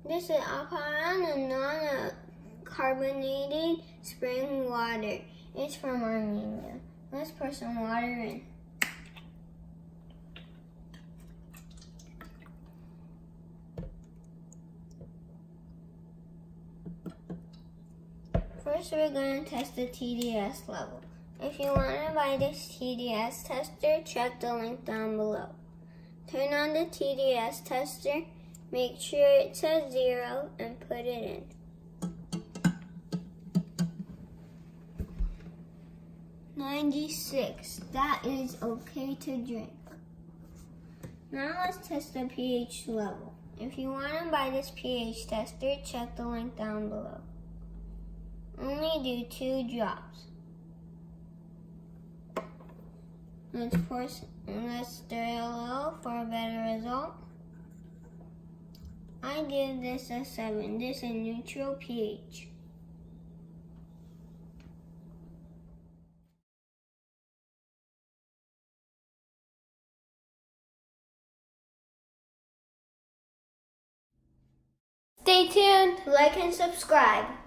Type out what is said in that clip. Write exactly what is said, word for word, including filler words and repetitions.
This is Aparan, non-carbonated spring water. It's from Armenia. Let's pour some water in. First, we're going to test the T D S level. If you want to buy this T D S tester, check the link down below. Turn on the T D S tester, make sure it says zero, and put it in. ninety-six, that is okay to drink. Now let's test the pH level. If you want to buy this pH tester, check the link down below. Only do two drops. Let's pour, let's stir a little for a better result. I give this a seven. This is neutral pH. Stay tuned, like and subscribe.